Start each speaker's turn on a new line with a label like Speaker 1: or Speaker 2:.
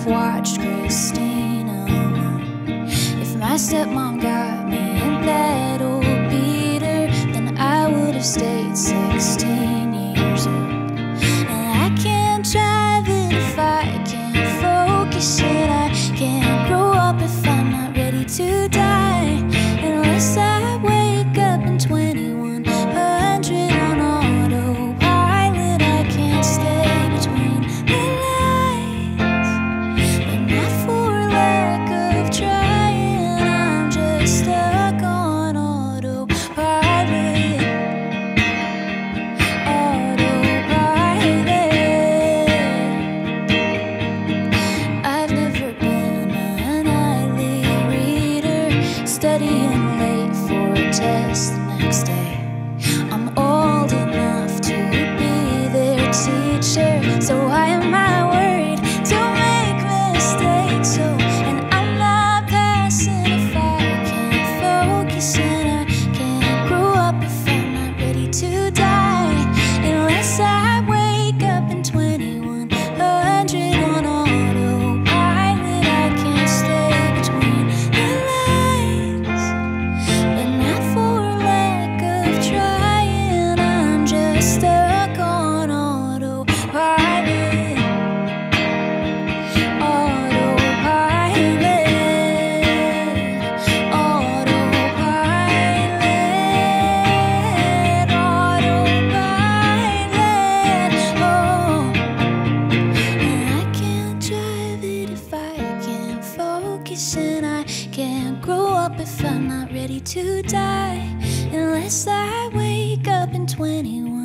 Speaker 1: I've watched Christina. If my stepmom got me in that old beater, then I would have stayed 16 years old. And I can't drive it if I can't focus it. I can't grow up if I'm not ready to die, unless I wake up in 2100 on autopilot. I can't stay between the lines, but not for lack of trying. I'm just stuck on autopilot. I've never been an nightly reader, studying late for a test the next day. I'm old enough to be their teacher, so why am I worried to make mistakes? So, and I'm not passing if I can't focus, and I can't grow up if I'm not ready to die, unless I wake up in 2100 on autopilot. I can't stay between the lines, but not for lack of trying. I'm just stuck on autopilot. Autopilot. Autopilot. Autopilot. Oh. And I can't drive it if I can't focus, and I can't grow up if I'm not ready to die, unless I wake up in 21.